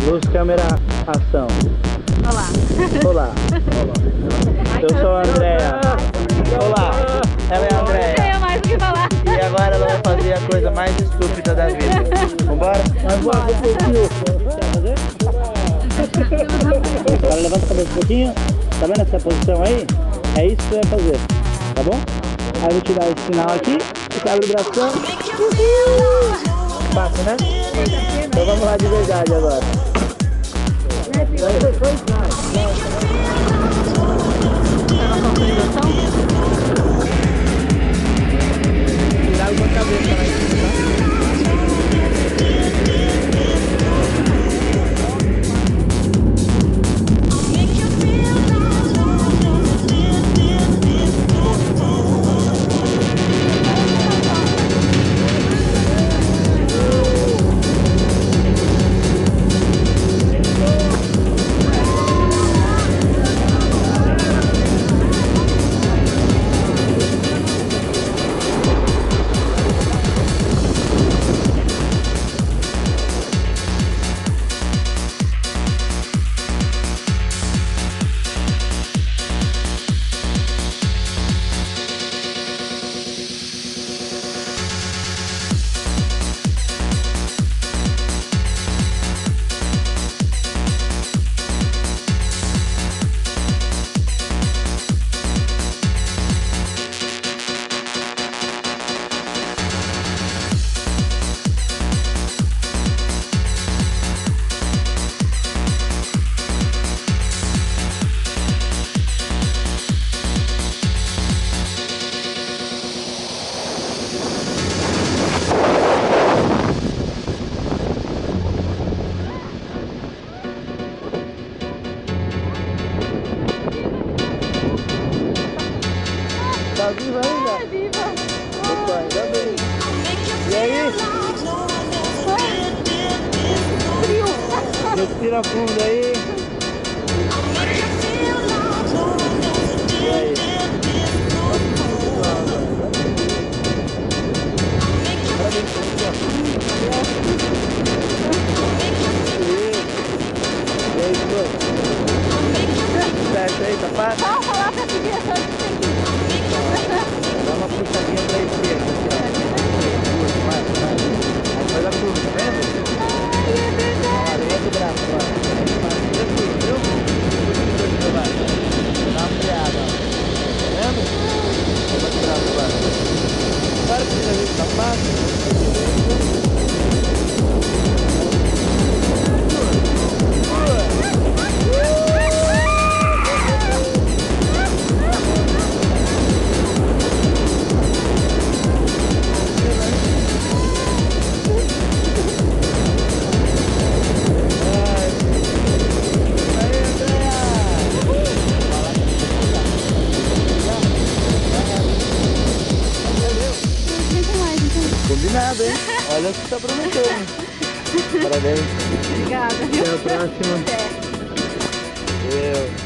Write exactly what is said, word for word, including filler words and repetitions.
Luz, câmera, ação. Olá. Olá. Eu sou a Andréia. Olá. Ela é a Andréia. Não tenho mais o que falar. E agora ela vai fazer a coisa mais estúpida da vida. Vambora? Vambora. Agora levanta a cabeça um pouquinho. Tá vendo essa posição aí? É isso que você vai fazer. Tá bom? Aí eu vou tirar esse sinal aqui. Você abre o bração. Fácil, né? Então vamos lá de verdade agora. Tirar uma cabeça lá em cima, tá viva ainda? É viva. Opa, ainda bem. E aí? Frio. Respira fundo aí. E aí? E aí, pô? Certo aí, tá fácil? Só falar pra seguir essa aqui. Dá uma puxadinha pra esquerda, aqui, ó. Vai, vai. Aí faz a curva, tá vendo? Ai, é verdade. Ó, levanta o braço, ó. Faz aqui, viu? Puxa pra baixo. Dá uma freada, ó. Tá vendo? Levanta o braço agora. Agora que você já viu que tá fácil. Combinado, hein? Olha o que tá prometendo. Parabéns. Obrigada. Até a próxima. Até. Eu.